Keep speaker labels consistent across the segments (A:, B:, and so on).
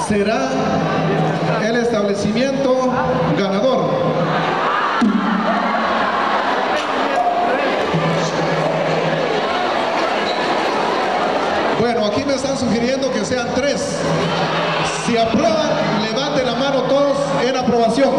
A: será el establecimiento ganador. Bueno, aquí me están sugiriendo que sean 3. Si aprueban, levanten la mano todos en aprobación.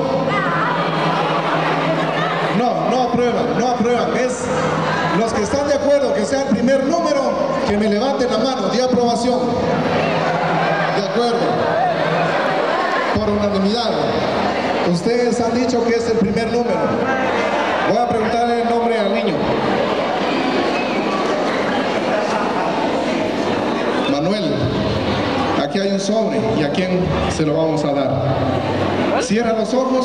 A: No aprueban, no aprueban. Es los que están de acuerdo que sea el primer número, que me levanten la mano de aprobación. De acuerdo. Por unanimidad. Ustedes han dicho que es el primer número. Voy a preguntarle el nombre al niño. Manuel, aquí hay un sobre, ¿y a quién se lo vamos a dar? Cierra los ojos,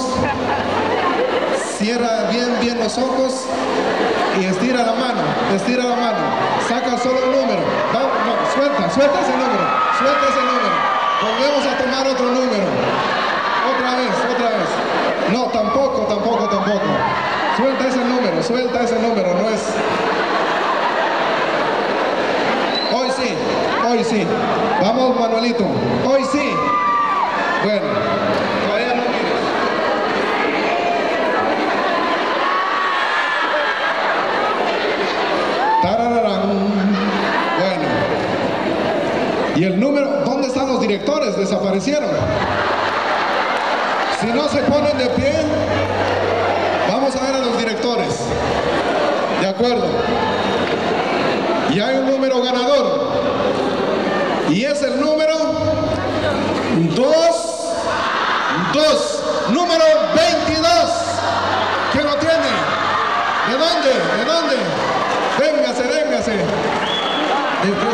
A: cierra bien los ojos y estira la mano, saca solo un número. Vamos, no, suelta ese número, volvemos a tomar otro número, otra vez. No, tampoco. Suelta ese número, no es... Hoy sí. Vamos, Manuelito. Hoy sí. Bueno, todavía no mires. Tarararán. Bueno. ¿Y el número? ¿Dónde están los directores? Desaparecieron. Si no se ponen de pie, vamos a ver a los directores. De acuerdo. Y hay un número ganador. Y es el número 2, número 22. ¿Quién lo tiene? ¿De dónde? Véngase.